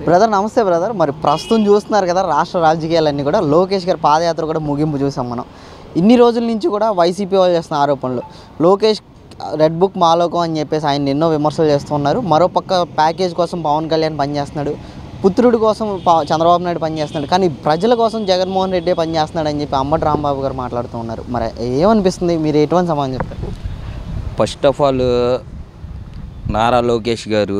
Brother నమస్తే brother. మరి ప్రస్తుతం చూస్తున్నారు కదా రాష్ట్ర రాజకీయాలన్నీ కూడా లోకేష్ గారి పాదయాత్ర కూడా ముగింపు చూసాం మనం. ఇన్ని రోజుల నుంచి కూడా వైసీపీ వాళ్ళు చేస్తున్న ఆరోపణలు, లోకేష్ రెడ్ బుక్ మాలోకం అని చెప్పేసి ఆయన ఎన్నో విమర్శలు చేస్తున్నారు. మరోపక్క ప్యాకేజ్ కోసం పవన్ కళ్యాణ్ పనిచేస్తున్నాడు, పుత్రుడి కోసం చంద్రబాబు నాయుడు పనిచేస్తున్నాడు, కానీ ప్రజల కోసం జగన్మోహన్ రెడ్డి పనిచేస్తున్నాడు అని చెప్పి అంబటి రాంబాబు గారు మాట్లాడుతూ ఉన్నారు. మరి ఏమనిపిస్తుంది, మీరు ఎటువంటి సమాధానం చెప్తారు? First of all Nara Lokesh garu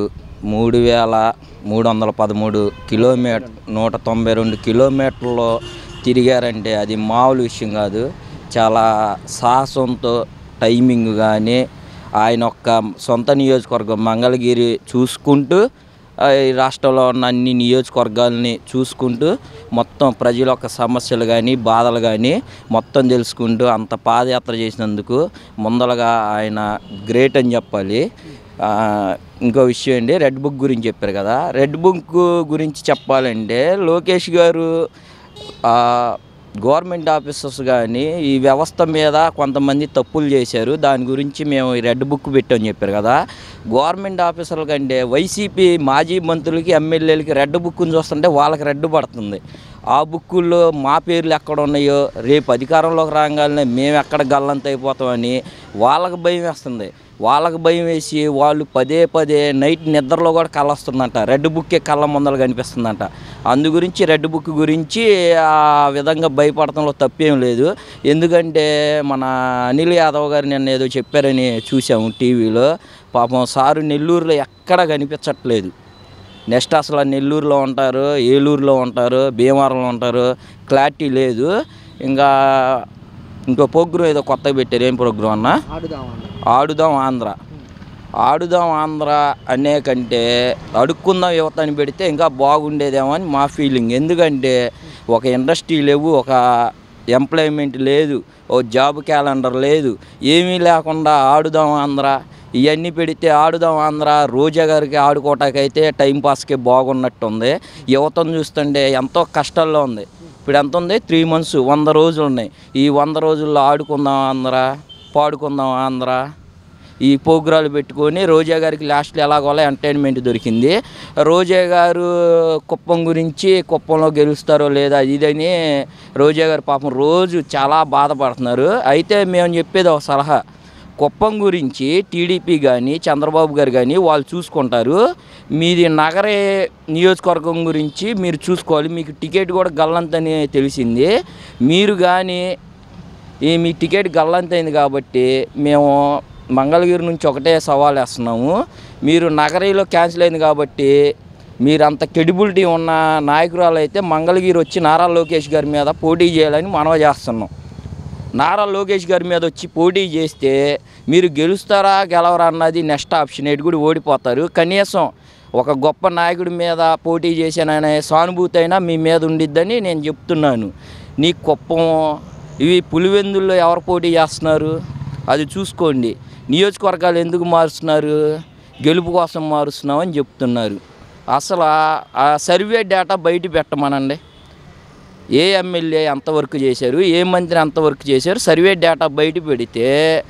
3313 kilometre 192 కిలోమీటర్లు తిరిగారంటే అది మామూలు విషయం కాదు. చాలా సాహసంతో టైమింగ్ కానీ ఆయన యొక్క సొంత నియోజకవర్గం మంగళగిరి చూసుకుంటూ ఈ రాష్ట్రంలో ఉన్న అన్ని నియోజకవర్గాలని చూసుకుంటూ మొత్తం ప్రజల యొక్క సమస్యలు కానీ బాధలు కానీ మొత్తం తెలుసుకుంటూ అంత పాదయాత్ర చేసినందుకు ముందరగా ఆయన గ్రేట్ అని చెప్పాలి. ఇంకో విషయం అండి, రెడ్ బుక్ గురించి చెప్పారు కదా. రెడ్ బుక్ గురించి చెప్పాలంటే లోకేష్ గారు గవర్నమెంట్ ఆఫీసర్స్ కానీ ఈ వ్యవస్థ మీద కొంతమంది తప్పులు చేశారు, దాని గురించి మేము ఈ రెడ్ బుక్ పెట్టామని చెప్పారు కదా. గవర్నమెంట్ ఆఫీసర్ల కంటే వైసీపీ మాజీ మంత్రులకి ఎమ్మెల్యేలకి రెడ్ బుక్ని చూస్తుంటే వాళ్ళకి రెడ్ పడుతుంది. ఆ బుక్కుల్లో మా పేర్లు ఎక్కడ ఉన్నాయో రేపు అధికారంలోకి రాగానే మేము ఎక్కడ గల్లంత అయిపోతామని వాళ్ళకి భయం వేస్తుంది. వాళ్ళకి భయం వేసి వాళ్ళు పదే నైట్ నిద్రలో కూడా కళ్ళ వస్తుందంట, రెడ్ బుక్కే కళ్ళ ముందలు కనిపిస్తుందంట. అందు గురించి రెడ్ బుక్ గురించి ఆ విధంగా భయపడటంలో తప్పేం లేదు. ఎందుకంటే మన అనిల్ యాదవ్ గారు నిన్న ఏదో చెప్పారని చూసాము టీవీలో. పాపం సారు నెల్లూరులో ఎక్కడ కనిపించట్లేదు. నెక్స్ట్ అసలు నెల్లూరులో ఉంటారు, ఏలూరులో ఉంటారు, భీమవరంలో ఉంటారు, క్లారిటీ లేదు. ఇంకో ప్రోగ్రాం ఏదో కొత్తగా పెట్టారు. ఏం ప్రోగ్రాం అన్న? ఆడుదాం ఆంధ్ర. ఆడుదాం ఆంధ్ర అనే కంటే అడుక్కుందాం యువత అని పెడితే ఇంకా బాగుండేదేమో అని మా ఫీలింగ్. ఎందుకంటే ఒక ఇండస్ట్రీ లేవు, ఒక ఎంప్లాయ్మెంట్ లేదు, ఓ జాబ్ క్యాలెండర్ లేదు, ఏమీ లేకుండా ఆడుదాం ఆంధ్ర ఇవన్నీ పెడితే ఆడుదాం ఆంధ్ర రోజా గారికి ఆడుకోవటానికైతే టైంపాస్కి బాగున్నట్టుంది. యువతను చూస్తుంటే ఎంతో కష్టాల్లో ఉంది. ఇప్పుడు ఎంత ఉంది? 3 months 100 రోజులు ఉన్నాయి. ఈ 100 రోజుల్లో ఆడుకుందాం ఆంధ్ర, పాడుకుందాం ఆంధ్ర ఈ ప్రోగ్రాలు పెట్టుకొని రోజా గారికి లాస్ట్లో ఎలాగోలా ఎంటర్టైన్మెంట్ దొరికింది. రోజా గారు కుప్పం గురించి, కుప్పంలో గెలుస్తారో లేదా ఇదని రోజా గారు పాపం రోజు చాలా బాధపడుతున్నారు. అయితే మేము చెప్పేది ఒక సలహా, కుప్పం గురించి టీడీపీ కానీ చంద్రబాబు గారు కానీ వాళ్ళు చూసుకుంటారు. మీది నగరే నియోజకవర్గం గురించి మీరు చూసుకోవాలి. మీకు టికెట్ కూడా గల్లంతని తెలిసింది. మీరు కానీ మీ టికెట్ గల్లంతైంది కాబట్టి మేము మంగళగిరి నుంచి ఒకటే సవాల్ వేస్తున్నాము. మీరు నగరీలో క్యాన్సిల్ అయింది కాబట్టి మీరు అంత క్రెడిబిలిటీ ఉన్న నాయకురాలు అయితే మంగళగిరి వచ్చి నారా లోకేష్ గారి మీద పోటీ చేయాలని మనవి చేస్తున్నాం. నారా లోకేష్ గారి మీద వచ్చి పోటీ చేస్తే మీరు గెలుస్తారా గెలవరా అన్నది నెక్స్ట్ ఆప్షన్. ఎటు కూడా ఓడిపోతారు. కనీసం ఒక గొప్ప నాయకుడి మీద పోటీ చేశాననే సానుభూతి అయినా మీ మీద ఉండిద్దని నేను చెప్తున్నాను. నీ కుప్పం ఇవి పులివెందుల్లో ఎవరు పోటీ చేస్తున్నారు అది చూసుకోండి. నియోజకవర్గాలు ఎందుకు మారుస్తున్నారు? గెలుపు కోసం మారుస్తున్నామని చెప్తున్నారు. అసలు ఆ సర్వే డేటా బయట పెట్టమనండి. ఏ ఎమ్మెల్యే ఎంతవరకు చేశారు, ఏ మంత్రి ఎంతవరకు చేశారు, సర్వే డేటా బయట పెడితే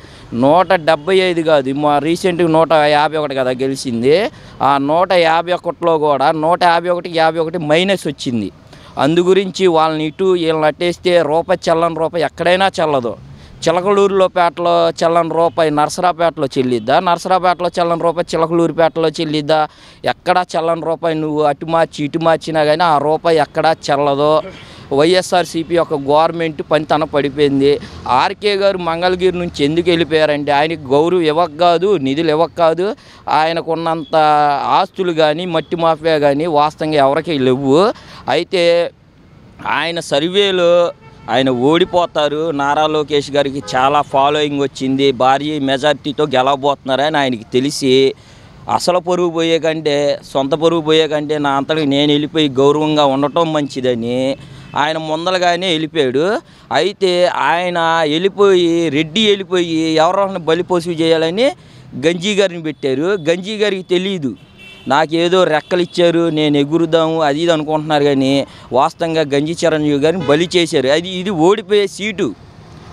175 కాదు, మా రీసెంట్గా 151 కదా గెలిచింది. ఆ 151లో కూడా 151 మైనస్ వచ్చింది. అందు గురించి వాళ్ళని ఇటు వీళ్ళని అట్టేస్తే రూపాయి చెల్లని రూపాయి ఎక్కడైనా చెల్లదు. చిలకలూరులోపేటలో చెల్లని రూపాయి నరసరాపేటలో చెల్లిద్దా? నరసరాపేటలో చెల్లని రూపాయి చిలకలూరుపేటలో చెల్లిద్దా? ఎక్కడా చెల్లని రూపాయి నువ్వు అటు మార్చి ఇటు మార్చినా కానీ ఆ రూపాయి ఎక్కడా చెల్లదు. వైఎస్ఆర్సీపీ యొక్క గవర్నమెంట్ పనితన పడిపోయింది. ఆర్కే గారు మంగళగిరి నుంచి ఎందుకు వెళ్ళిపోయారంటే ఆయనకి గౌరవం ఇవ్వక కాదు, నిధులు ఇవ్వక కాదు, ఆయనకున్నంత ఆస్తులు కానీ మట్టి మాఫియా కానీ వాస్తవంగా ఎవరికి లేవు. అయితే ఆయన సర్వేలో ఆయన ఓడిపోతారు, నారా లోకేష్ గారికి చాలా ఫాలోయింగ్ వచ్చింది, భారీ మెజార్టీతో గెలవబోతున్నారని ఆయనకి తెలిసి అసలు పరుగు పోయే కంటే సొంత పరుగు పోయే కంటే నా అంతటికి నేను వెళ్ళిపోయి గౌరవంగా ఉండటం మంచిదని ఆయన ముందలుగానే వెళ్ళిపోయాడు. అయితే ఆయన రెడ్డి వెళ్ళిపోయి ఎవరైనా బలిపోసు చేయాలని గంజీ గారిని పెట్టారు. గంజీ గారికి తెలియదు, నాకేదో రెక్కలు ఇచ్చారు నేను ఎగురుదాము అది ఇది అనుకుంటున్నారు, కానీ వాస్తవంగా గంజి చిరంజీవి గారిని బలి చేశారు. ఇది ఓడిపోయే సీటు.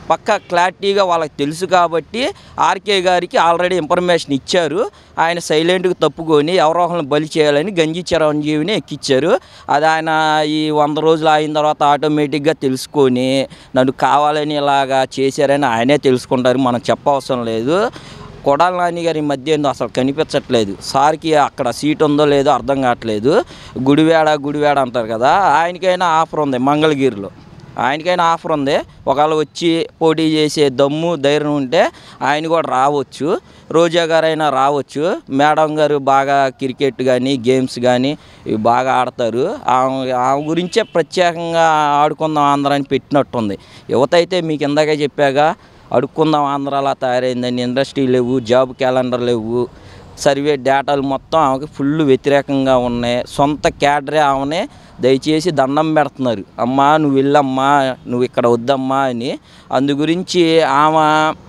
పక్కా క్లారిటీగా వాళ్ళకి తెలుసు కాబట్టి ఆర్కే గారికి ఆల్రెడీ ఇన్ఫర్మేషన్ ఇచ్చారు. ఆయన సైలెంట్గా తప్పుకొని ఎవరో ఒకరిని బలి చేయాలని గంజి చిరంజీవిని ఎక్కించారు. అది ఆయన ఈ 100 రోజులు అయిన తర్వాత ఆటోమేటిక్గా తెలుసుకొని నన్ను కావాలని ఇలాగా చేశారని ఆయనే తెలుసుకుంటారు, మనం చెప్పవసరం లేదు. కొడాలి నాని గారి మధ్య ఏందో అసలు కనిపించట్లేదు. సార్కి అక్కడ సీట్ ఉందో లేదో అర్థం కావట్లేదు. గుడివాడ అంటారు కదా, ఆయనకైనా ఆఫర్ ఉంది మంగళగిరిలో, ఆయనకైనా ఆఫర్ ఉంది. ఒకవేళ వచ్చి పోటీ చేసే దమ్ము ధైర్యం ఉంటే ఆయన కూడా రావచ్చు. రోజా గారైనా రావచ్చు. మేడం గారు బాగా క్రికెట్ కానీ గేమ్స్ కానీ ఇవి బాగా ఆడతారు. ఆమె గురించే ప్రత్యేకంగా ఆడుకుందాం ఆంధ్ర అని పెట్టినట్టుంది. యువత అయితే మీకు ఇందాకే చెప్పాగా, అడుక్కుందాం ఆంధ్రాలా తయారైందని. ఇండస్ట్రీ లేవు, జాబ్ క్యాలెండర్ లేవు, సర్వే డేటాలు మొత్తం ఆమెకి ఫుల్ వ్యతిరేకంగా ఉన్నాయి. సొంత క్యాడరే ఆమెనే దయచేసి దండం పెడుతున్నారు, అమ్మా నువ్వు వెళ్ళమ్మా, నువ్వు ఇక్కడ వద్దమ్మా అని. అందు గురించి ఆమె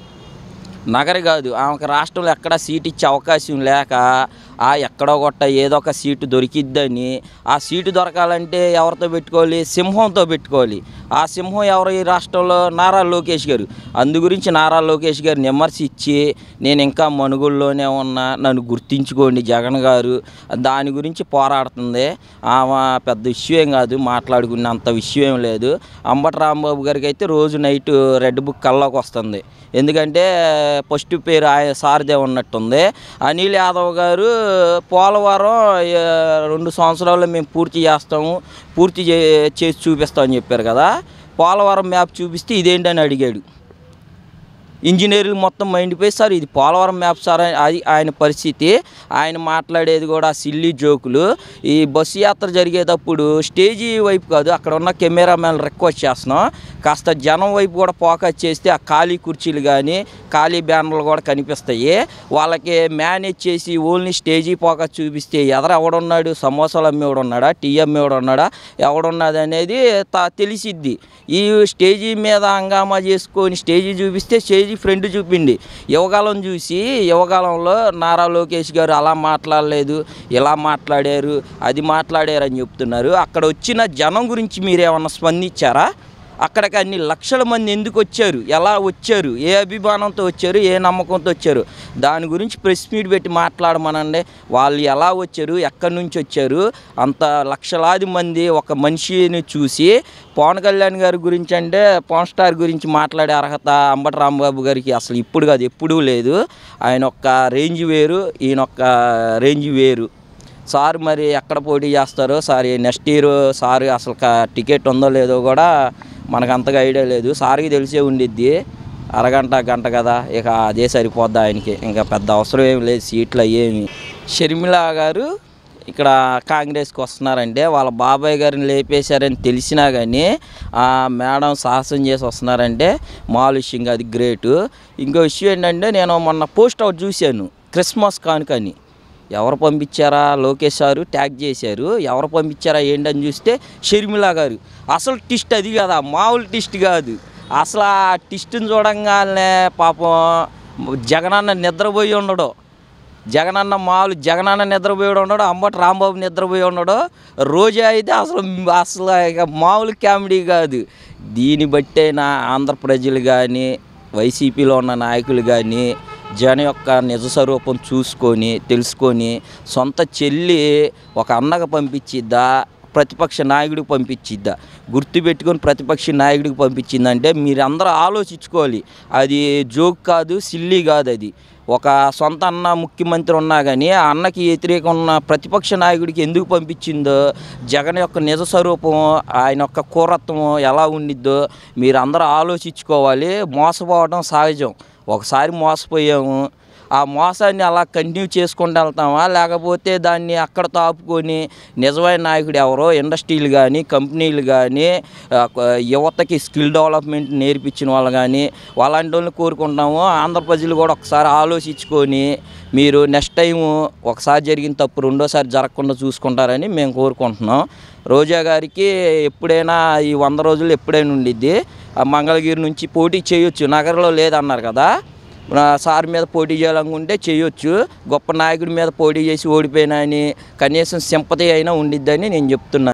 నగర కాదు, ఆమెకు రాష్ట్రంలో ఎక్కడా సీట్ ఇచ్చే అవకాశం లేక ఎక్కడో గొట్ట ఏదో ఒక సీటు దొరికిద్దని. ఆ సీటు దొరకాలంటే ఎవరితో పెట్టుకోవాలి? సింహంతో పెట్టుకోవాలి. ఆ సింహం ఎవరు ఈ రాష్ట్రంలో? నారా లోకేష్ గారు. అందు గురించి నారా లోకేష్ గారు విమర్శించి నేను ఇంకా మనుగోల్లోనే ఉన్నా, నన్ను గుర్తించుకోండి జగన్ గారు, దాని గురించి పోరాడుతుంది. ఆమె పెద్ద విషయం ఏం కాదు, మాట్లాడుకున్నంత విషయం ఏం లేదు. అంబటి రాంబాబు గారికి అయితే రోజు నైట్ రెడ్ బుక్ కల్లోకి వస్తుంది. ఎందుకంటే ఫస్ట్ పేరు సారదే ఉన్నట్టుంది. అనిల్ యాదవ్ గారు పోలవరం 2 సంవత్సరాల్లో మేము పూర్తి చేసి చూపిస్తామని చెప్పారు కదా. పోలవరం మ్యాప్ చూపిస్తే ఇదేంటని అడిగాడు. ఇంజనీర్లు మొత్తం మైండ్ పోయి, సార్ ఇది పోలవరం మ్యాప్ సార్, అది ఆయన పరిస్థితి. ఆయన మాట్లాడేది కూడా సిల్లీ జోకులు. ఈ బస్సు యాత్ర జరిగేటప్పుడు స్టేజీ వైపు కాదు, అక్కడ ఉన్న కెమెరామెన్ రిక్వెస్ట్ చేస్తున్నాం, కాస్త జనం వైపు కూడా ఫోకస్ చేస్తే ఆ ఖాళీ కుర్చీలు కానీ ఖాళీ బ్యానర్లు కూడా కనిపిస్తాయి. వాళ్ళకి మేనేజ్ చేసి ఓన్లీ స్టేజీ ఫోకస్ చూపిస్తే ఎవడున్నాడు, సమోసాలు అమ్మేవాడు ఉన్నాడా, టీ అమ్మేవాడు ఉన్నాడా, ఎవడున్నది అనేది తెలిసిద్ది. ఈ స్టేజీ మీద హంగామా చేసుకొని స్టేజీ చూపిస్తే స్టేజీ ఫ్రెండ్ చూపిండి. యువగాలం చూసి యువగాలంలో నారా లోకేష్ గారు అలా మాట్లాడలేదు, ఇలా మాట్లాడారు, అది మాట్లాడారు అని చెప్తున్నారు. అక్కడ వచ్చిన జనం గురించి మీరేమన్నా స్పందించారా? అక్కడికి అన్ని లక్షల మంది ఎందుకు వచ్చారు, ఎలా వచ్చారు, ఏ అభిమానంతో వచ్చారు, ఏ నమ్మకంతో వచ్చారు, దాని గురించి ప్రెస్ మీట్ పెట్టి మాట్లాడమనండి. వాళ్ళు ఎలా వచ్చారు, ఎక్కడి నుంచి వచ్చారు, అంత లక్షలాది మంది ఒక మనిషిని చూసి. పవన్ కళ్యాణ్ గారి గురించి అంటే పవన్ స్టార్ గురించి మాట్లాడే అర్హత అంబటి రాంబాబు గారికి అసలు ఇప్పుడు కాదు ఎప్పుడూ లేదు. ఆయన ఒక్క రేంజ్ వేరు, ఈయనొక్క రేంజ్ వేరు. సార్ మరి ఎక్కడ పోటీ చేస్తారో, సార్ నెక్స్ట్ ఇయర్ సార్ అసలు టికెట్ ఉందో లేదో కూడా మనకు అంతగా ఐడియా లేదు. సార్కి తెలిసే ఉండిద్ది, గంట కదా, ఇక అదే సరిపోద్ది ఆయనకి, ఇంకా పెద్ద అవసరం ఏమి లేదు సీట్లు ఏమి. షర్మిల గారు ఇక్కడ కాంగ్రెస్కి వస్తున్నారంటే వాళ్ళ బాబాయ్ గారిని లేపేశారని తెలిసినా కానీ మేడం సాహసం చేసి వస్తున్నారంటే మామూలు విషయం, అది గ్రేటు. ఇంకో విషయం ఏంటంటే, నేను మొన్న పోస్ట్ అవుట్ చూశాను, క్రిస్మస్ కానుకని. ఎవరు పంపించారా? లోకేష్ సారు ట్యాగ్ చేశారు. ఎవరు పంపించారా ఏంటని చూస్తే షర్మిల గారు. అసలు టిస్ట్ అది కదా, మామూలు టిస్ట్ కాదు. అసలు ఆ టిస్ట్ని చూడంగానే పాపం జగనన్న నిద్రపోయి ఉండడు, జగనన్న నిద్రపోయి ఉండడు, అంబటి రాంబాబు నిద్రపోయి ఉండడు. రోజా అయితే అసలు ఇక మామూలు కామెడీ కాదు. దీన్ని బట్టైనా ఆంధ్ర ప్రజలు కానీ వైసీపీలో ఉన్న నాయకులు కానీ జన యొక్క నిజ స్వరూపం చూసుకొని తెలుసుకొని సొంత చెల్లి ఒక అన్నగా పంపించిద్దా, ప్రతిపక్ష నాయకుడికి పంపించిద్దా, గుర్తుపెట్టుకొని ప్రతిపక్ష నాయకుడికి పంపించిందంటే మీరందరూ ఆలోచించుకోవాలి. అది జోక్ కాదు, సిల్లీ కాదు. అది ఒక సొంత అన్న ముఖ్యమంత్రి ఉన్నా కానీ ఆ అన్నకి వ్యతిరేకం ఉన్న ప్రతిపక్ష నాయకుడికి ఎందుకు పంపించిందో, జగన్ యొక్క నిజ స్వరూపం, ఆయన యొక్క క్రూరత్వం ఎలా ఉండిద్దో మీరందరూ ఆలోచించుకోవాలి. మోసపోవడం సహజం, ఒకసారి మోసపోయాము, ఆ మోసాన్ని అలా కంటిన్యూ చేసుకుంటూ వెళ్తామా, లేకపోతే దాన్ని అక్కడతో ఆపుకొని నిజమైన నాయకుడు ఎవరో, ఇండస్ట్రీలు కానీ కంపెనీలు కానీ యువతకి స్కిల్ డెవలప్మెంట్ నేర్పించిన వాళ్ళు కానీ వాళ్ళంటి వాళ్ళని కోరుకుంటాము. ఆంధ్ర ప్రజలు కూడా ఒకసారి ఆలోచించుకొని మీరు నెక్స్ట్ టైము ఒకసారి జరిగిన తప్పు రెండోసారి జరగకుండా చూసుకుంటారని మేము కోరుకుంటున్నాం. రోజా గారికి ఎప్పుడైనా ఈ 100 రోజులు ఎప్పుడైనా ఉండిద్ది. మంగళగిరి నుంచి పోటీ చేయొచ్చు, నగరంలో లేదన్నారు కదా, సార్ మీద పోటీ చేయాలనుకుంటే చేయొచ్చు. గొప్ప నాయకుడి మీద పోటీ చేసి ఓడిపోయినా అని కనీసం సింపతి అయినా ఉండిద్దని నేను చెప్తున్నాను.